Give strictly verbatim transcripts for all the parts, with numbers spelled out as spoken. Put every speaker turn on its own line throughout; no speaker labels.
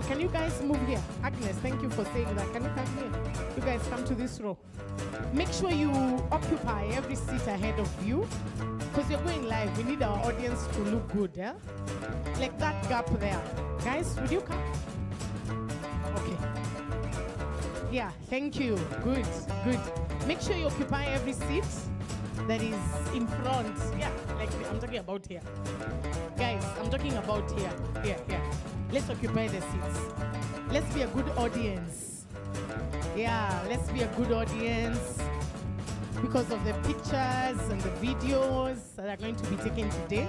can you guys move here? Agnes, thank you for saying that. Can you come here? You guys come to this row. Make sure you occupy every seat ahead of you, because you're going live. We need our audience to look good, yeah? Like that gap there. Guys, would you come? Okay. Yeah, thank you. Good, good. Make sure you occupy every seat that is in front. Yeah, like I'm talking about here. Guys, I'm talking about here. Here, here. Let's occupy the seats. Let's be a good audience. Yeah, let's be a good audience because of the pictures and the videos that are going to be taken today.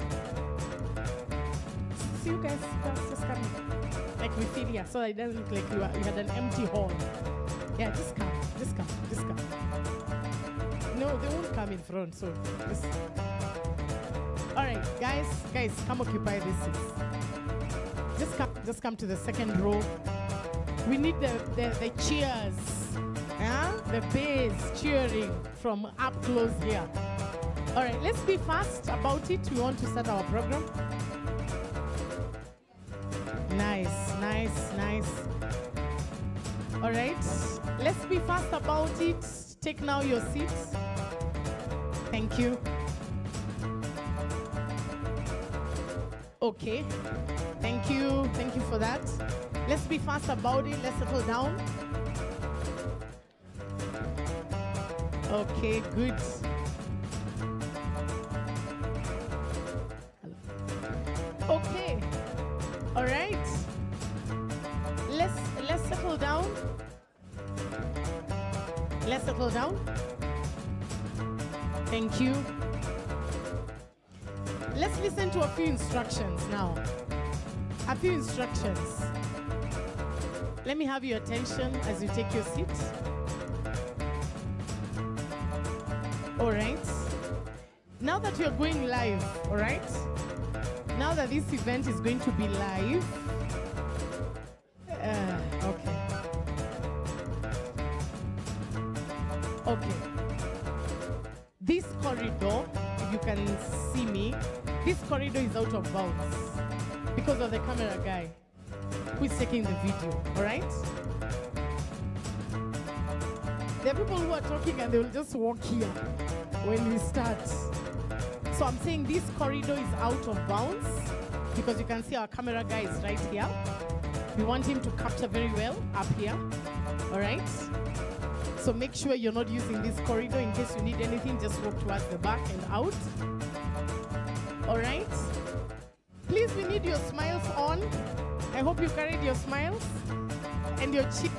See you guys, guys just come in. Like we feel here, so that it doesn't look like you, are, you had an empty hall. Yeah, just come, just come, just come. No, they won't come in front, so just... All right, guys, guys, come occupy these seats. Just come, just come to the second row. We need the, the, the cheers, yeah? The bass cheering from up close here. All right, let's be fast about it. We want to start our program. Nice, nice, nice. All right, let's be fast about it. Take now your seats. Thank you. Okay, thank you, thank you for that. Let's be fast about it, let's settle down. Okay, good. Okay, all right. Let's, let's settle down. Let's settle down. Thank you. Let's listen to a few instructions now. A few instructions. Let me have your attention as you take your seat. All right. Now that you're going live, all right? Now that this event is going to be live, uh, okay. Okay. This corridor, if you can see me, this corridor is out of bounds because of the camera guy who is taking the video, all right? There are people who are talking and they will just walk here when we start. So I'm saying this corridor is out of bounds because you can see our camera guy is right here. We want him to capture very well up here, all right? So make sure you're not using this corridor. In case you need anything, just walk towards the back and out. All right? Please, we need your smiles on. I hope you carried your smiles and your cheek.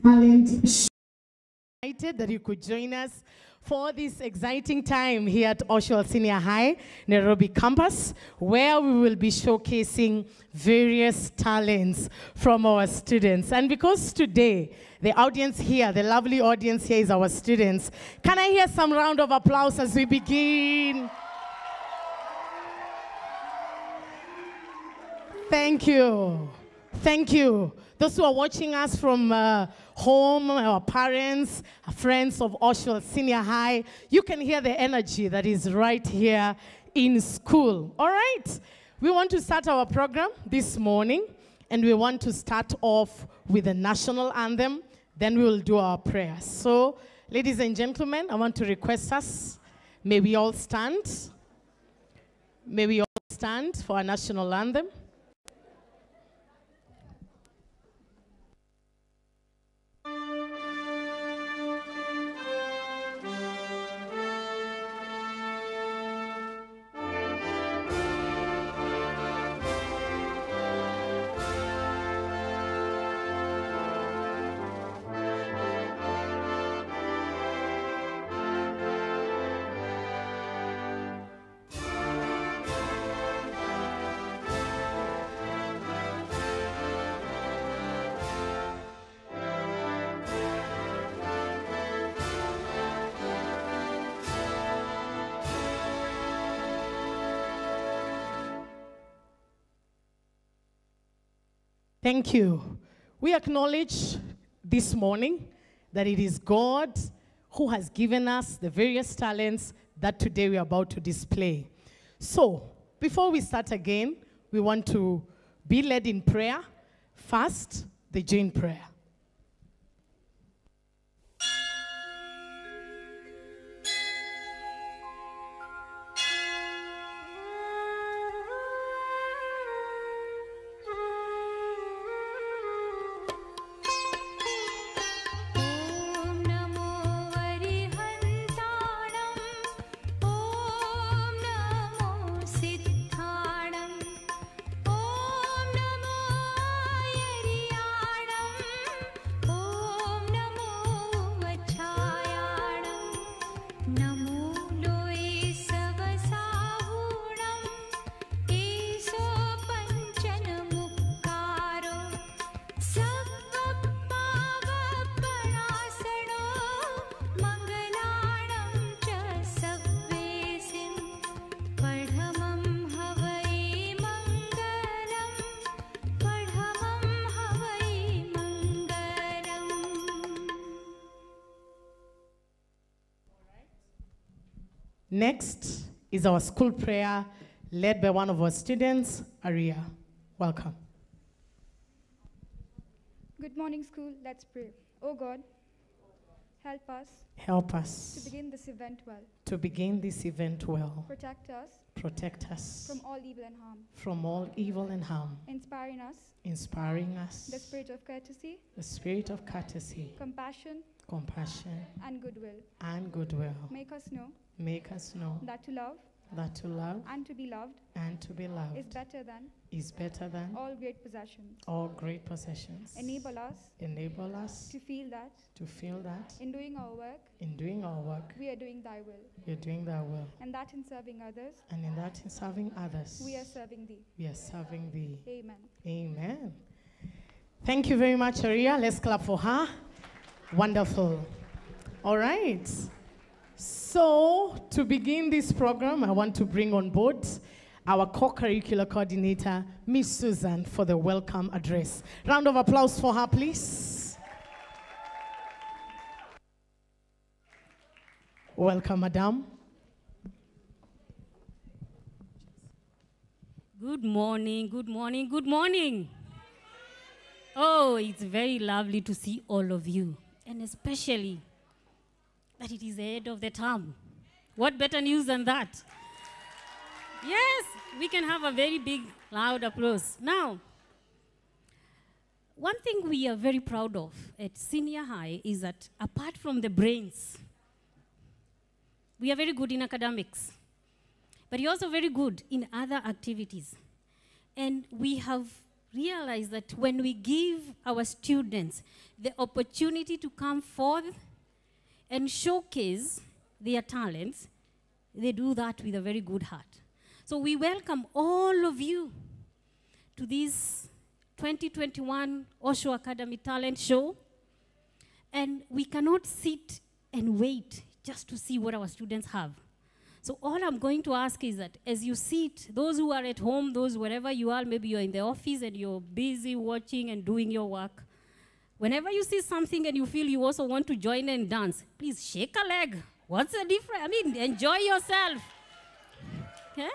Excited that you could join us for this exciting time here at Oshwal Senior High, Nairobi campus, where we will be showcasing various talents from our students. And because today, the audience here, the lovely audience here is our students, can I hear some round of applause as we begin? Thank you. Thank you. Those who are watching us from uh, home, our parents, friends of Oshwal Senior High, you can hear the energy that is right here in school. All right? We want to start our program this morning, and we want to start off with the national anthem. Then we will do our prayers. So, ladies and gentlemen, I want to request us, may we all stand. May we all stand for our national anthem. Thank you. We acknowledge this morning that it is God who has given us the various talents that today we are about to display. So, before we start again, we want to be led in prayer. First, the joint prayer. Next is our school prayer led by one of our students, Aria. Welcome.
Good morning, school. Let's pray. Oh God, help us.
Help us.
To begin this event well.
To begin this event well.
Protect us.
Protect us.
From all evil and harm.
From all evil and harm.
Inspiring us.
Inspiring us.
The spirit of courtesy.
The spirit of courtesy.
Compassion.
Compassion.
And goodwill.
And goodwill.
Make us know.
Make us know
that to love,
that to love
and to be loved,
and to be loved
is better than,
is better than
all great possessions.
All great possessions.
Enable us,
enable us
to feel that,
to feel that
in doing our work,
in doing our work,
we are doing Thy will,
we are doing Thy will,
and that in serving others,
and in that in serving others,
we are serving Thee.
We are serving Thee.
Amen.
Amen. Thank you very much, Aria. Let's clap for her. Wonderful. All right. So, to begin this program, I want to bring on board our co-curricular coordinator, Miss Susan, for the welcome address. Round of applause for her, please. Welcome, Madam.
Good morning, good morning, good morning. Oh, it's very lovely to see all of you, and especially that it is the end of the term. What better news than that? Yes, we can have a very big, loud applause. Now, one thing we are very proud of at senior high is that apart from the brains, we are very good in academics, but you're also very good in other activities. And we have realize that when we give our students the opportunity to come forth and showcase their talents, they do that with a very good heart. So we welcome all of you to this twenty twenty-one Oshwal Academy Talent Show. And we cannot sit and wait just to see what our students have. So all I'm going to ask is that as you sit, those who are at home, those wherever you are, maybe you're in the office and you're busy watching and doing your work, whenever you see something and you feel you also want to join and dance, please shake a leg. What's the difference? I mean, enjoy yourself. Okay?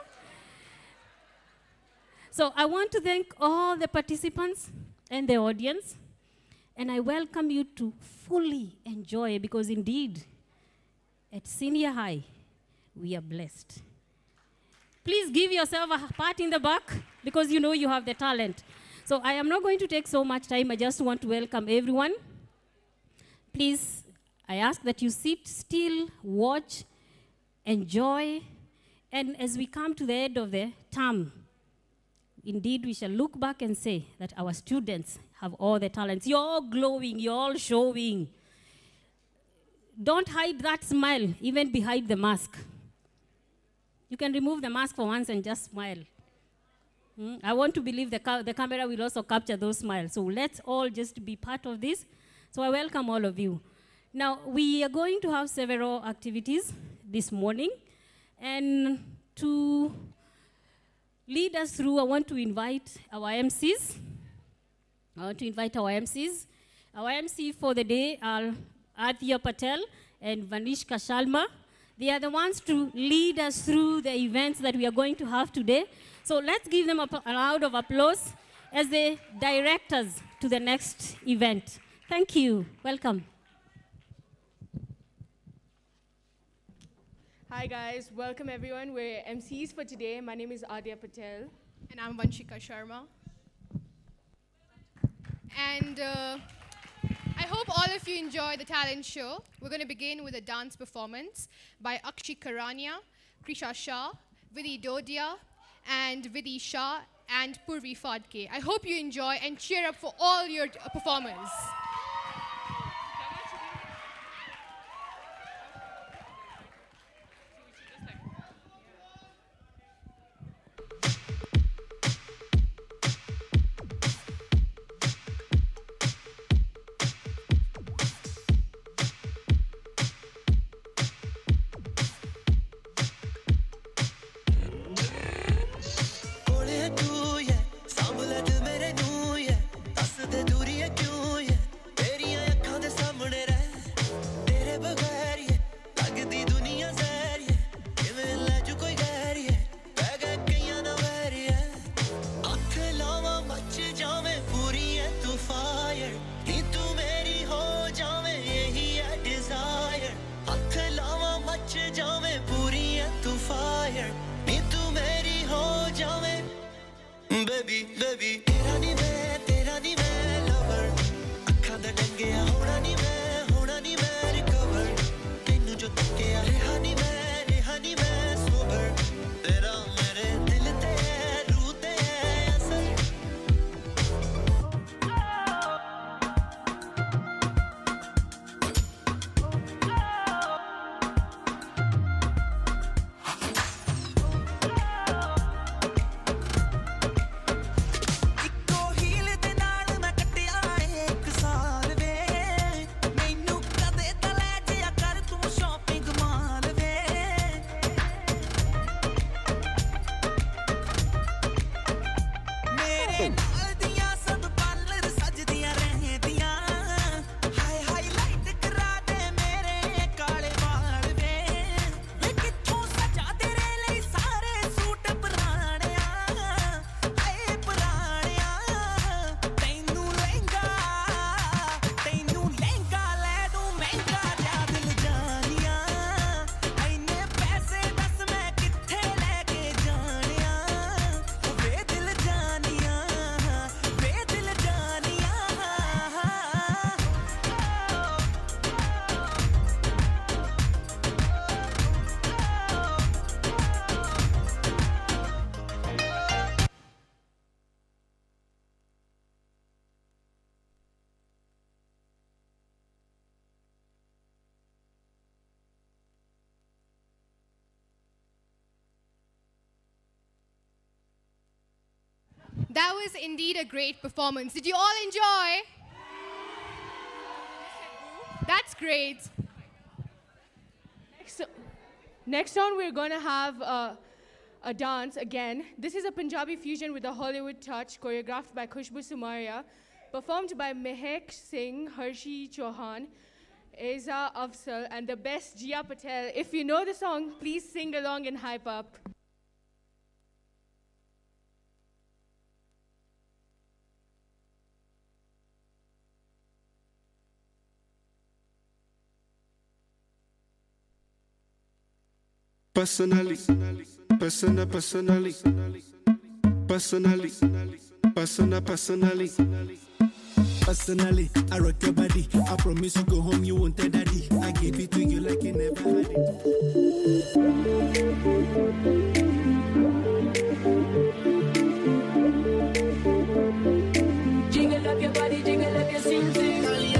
So I want to thank all the participants and the audience, and I welcome you to fully enjoy, because indeed, at senior high, we are blessed. Please give yourself a pat in the back, because you know you have the talent. So I am not going to take so much time. I just want to welcome everyone. Please, I ask that you sit still, watch, enjoy, and as we come to the end of the term, indeed, we shall look back and say that our students have all the talents. You're all glowing, you're all showing. Don't hide that smile, even behind the mask. You can remove the mask for once and just smile. Hmm? I want to believe the, ca the camera will also capture those smiles. So let's all just be part of this. So I welcome all of you. Now, we are going to have several activities this morning. And to lead us through, I want to invite our M Cs. I want to invite our M Cs. Our M C for the day are Adhya Patel and Vanishka Sharma. They are the ones to lead us through the events that we are going to have today. So let's give them a, a round of applause as they direct us to the next event. Thank you. Welcome.
Hi guys, welcome everyone. We're M Cs for today. My name is Adhya Patel.
And I'm Vanshika Sharma. And uh, I hope all of you enjoy the talent show. We're going to begin with a dance performance by Akshi Karania, Krisha Shah, Vidhi Dodia, and Vidhi Shah, and Purvi Fadke. I hope you enjoy and cheer up for all your uh, performers. That was indeed a great performance. Did you all enjoy? That's great.
Next, next on, we're going to have uh, a dance again. This is a Punjabi fusion with a Hollywood touch, choreographed by Khushbu Sumaria, performed by Mehek Singh, Harshi Chauhan, Aiza Afsal, and the best Jia Patel. If you know the song, please sing along and hype up.
Personally, personal, personally, personally, personal, personally. Personally, I rock your body. I promise you go home, you won't tell daddy. I give it to you like you never had it. Jiggle up your body, jiggle up your sing sing.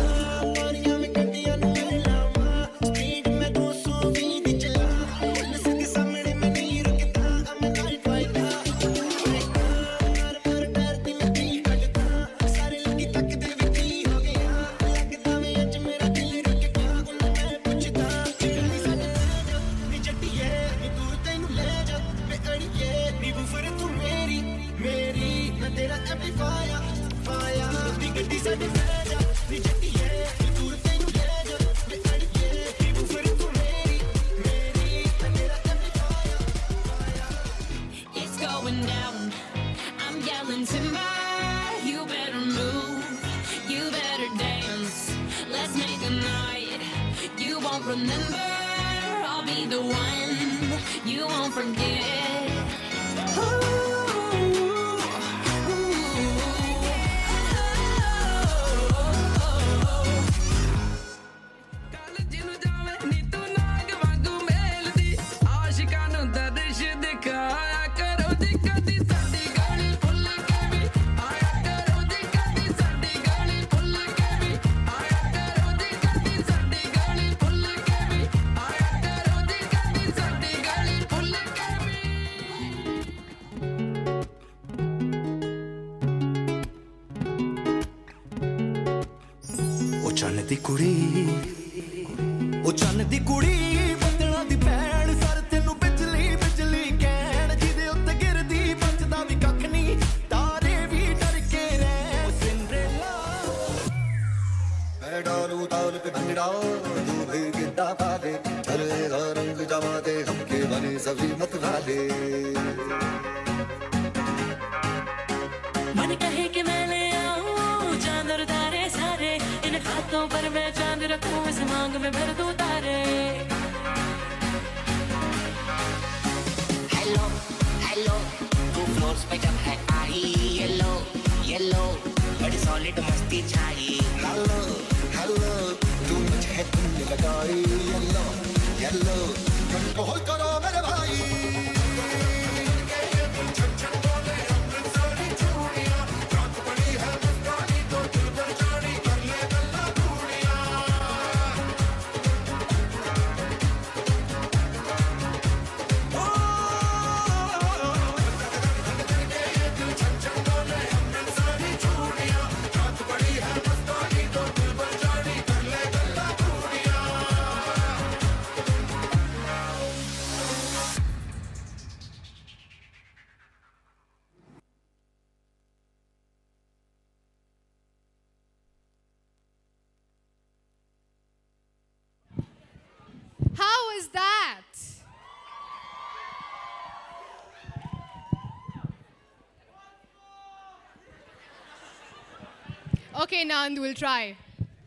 Okay, Nand, we'll try.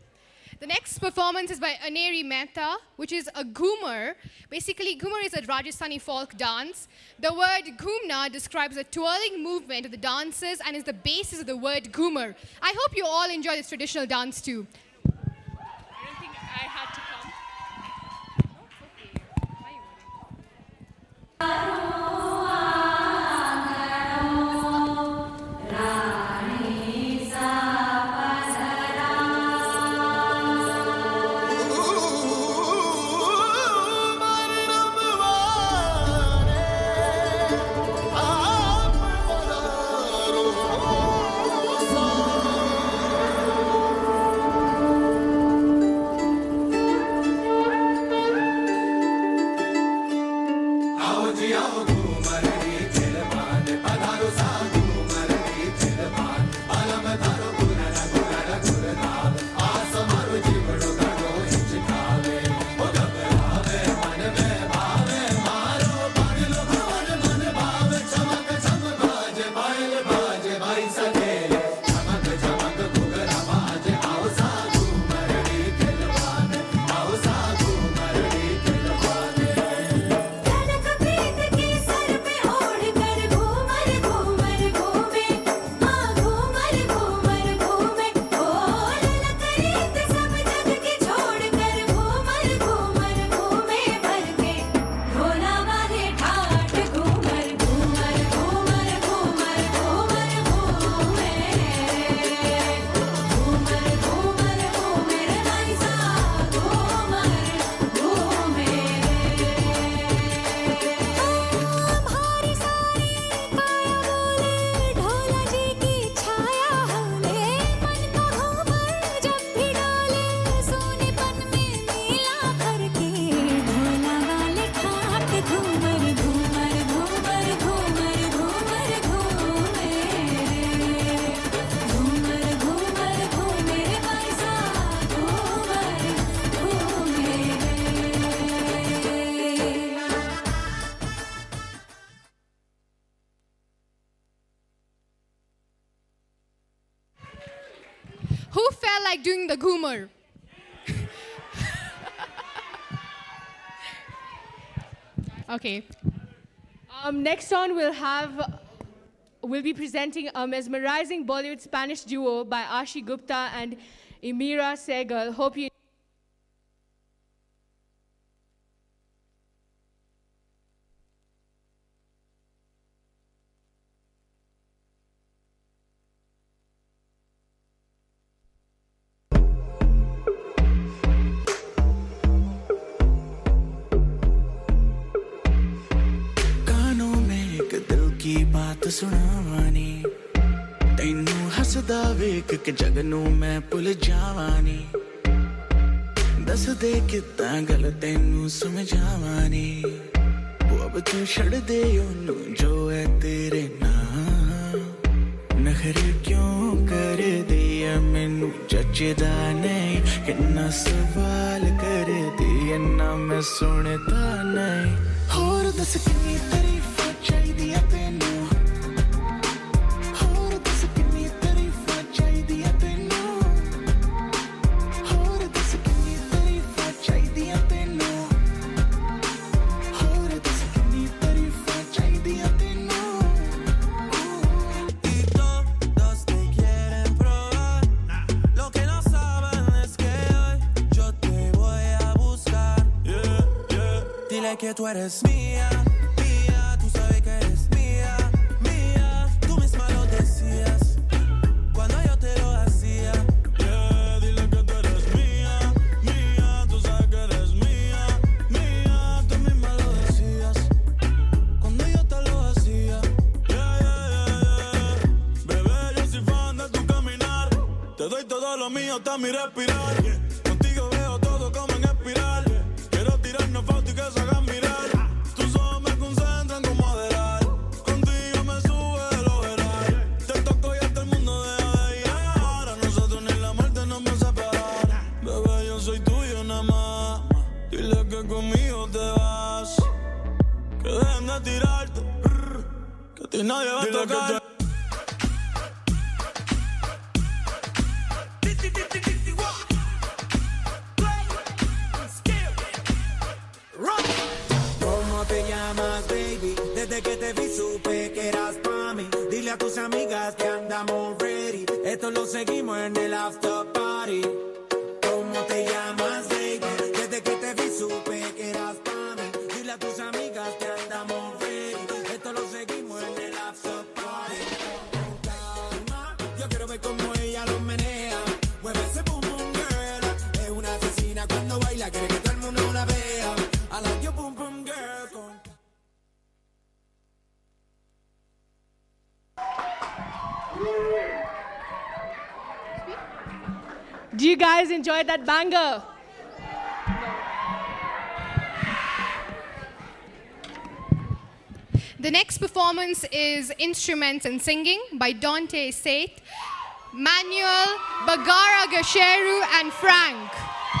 The next performance is by Aneri Mehta, which is a Ghumar. Basically, Ghumar is a Rajasthani folk dance. The word Ghumna describes a twirling movement of the dancers and is the basis of the word Ghumar. I hope you all enjoy this traditional dance too.
I don't think I had to come. No, it's okay. Why are you worried?
Oh
Who felt like doing the goomer? Okay.
Um, next on, we'll have, we'll be presenting a mesmerizing Bollywood Spanish duo by Ashi Gupta and Imira Segal. Hope you.
सुनावानी तैनू हसदा वेख के जग नू मैं भुल जावानी दस दे कितां गल तैनू समझावानी वो अब तू छड़ दे ओनू जो है तेरे नाम नखरे क्यों कर दिया मैनू जचदा नहीं किन्ना सवाल कर दिया ना मैं सुनता नहीं होर दस किन्नी तारीफां चाहिदियां तैनू
Que tú eres mía, mía, tú sabes que eres mía, mía, tú misma lo decías cuando yo te lo hacía. Yeah, dile que tú eres mía, mía, tú sabes que eres mía, mía, tú misma lo decías cuando yo te lo hacía. Yeah, yeah, yeah, yeah. Bebé, yo soy fan de tu caminar, te doy todo lo mío hasta mi respirar. Contigo veo todo como en espiral. Quiero tirarnos fotos y que se hagan mirar. Tus ojos me concentran como adelar. Contigo me sube de lo veral. Te toco y hasta el mundo deja de llegar. A nosotros ni la muerte nos va a separar. Bebé, yo soy tuyo nada más. Dile que conmigo te vas. Que dejen de tirarte. Que a ti nadie va a tocar. Desde que te vi supe que eras pa' mí. Dile a tus amigas que andamos ready. Esto lo seguimos en el after party. ¿Cómo te llamas, baby? Desde que te vi supe que eras pa' mí. Dile a tus amigas que andamos ready. Esto lo seguimos en el after party. Calma, yo quiero ver cómo ella lo menea. Mueve ese boom boom girl. Es una asesina cuando baila, quiere que todo el mundo la vea. I like your boom boom girl. Con
Do you guys enjoy that banger?
The next performance is Instruments and Singing by Dante Saith, Manuel, Bagara Gasheru, and Frank.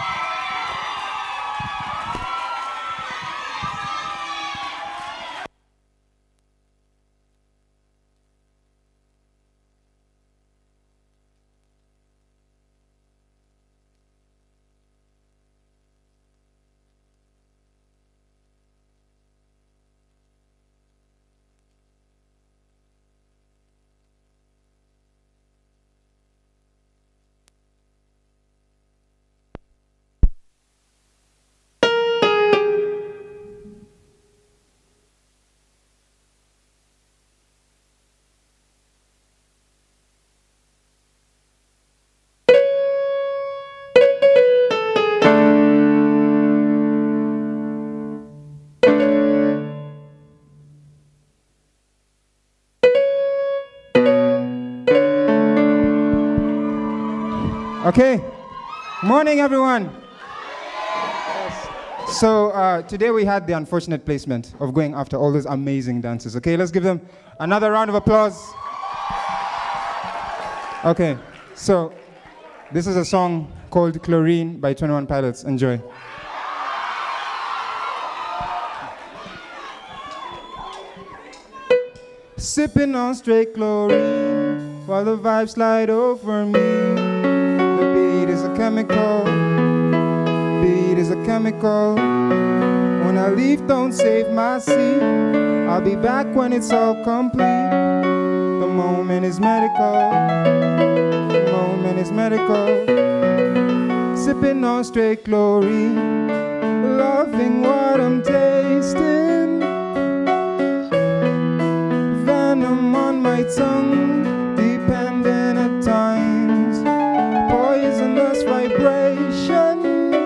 Okay, morning everyone. Yes. So uh, today we had the unfortunate placement of going after all those amazing dancers. Okay, let's give them another round of applause. Okay, so this is a song called Chlorine by twenty-one Pilots. Enjoy. Sipping on straight chlorine while the vibes slide over me. Beat is a chemical, beat is a chemical. When I leave, don't save my seat. I'll be back when it's all complete. The moment is medical, the moment is medical. Sipping on straight chlorine, loving what I'm tasting. Venom on my tongue, dependent at times. Poisonous vibration,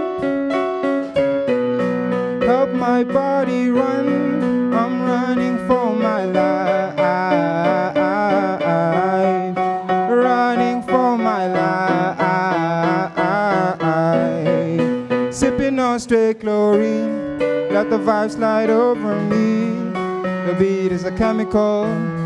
help my body run. I'm running for my life, running for my life. Sipping on straight chlorine, let the vibe slide over me. The beat is a chemical.